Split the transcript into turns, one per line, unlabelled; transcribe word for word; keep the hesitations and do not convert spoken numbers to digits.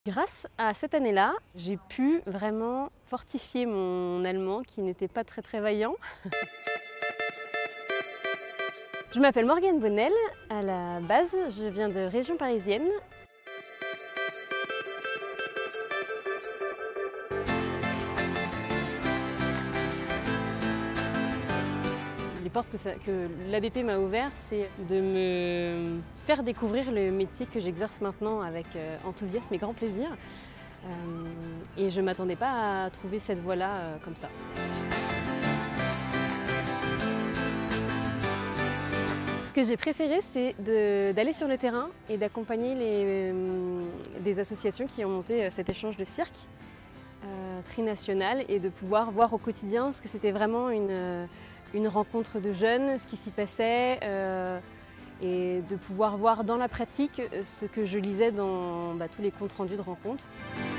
Grâce à cette année-là, j'ai pu vraiment fortifier mon allemand qui n'était pas très très vaillant. Je m'appelle Morgane Bonnel, à la base je viens de région parisienne. Les portes que, ça, que l'A B P m'a ouvertes, c'est de me faire découvrir le métier que j'exerce maintenant avec euh, enthousiasme et grand plaisir. Euh, et je ne m'attendais pas à trouver cette voie-là euh, comme ça. Ce que j'ai préféré, c'est d'aller sur le terrain et d'accompagner euh, des associations qui ont monté euh, cet échange de cirque euh, trinational et de pouvoir voir au quotidien ce que c'était vraiment une, euh, une rencontre de jeunes, ce qui s'y passait euh, et de pouvoir voir dans la pratique ce que je lisais dans bah, tous les comptes rendus de rencontres.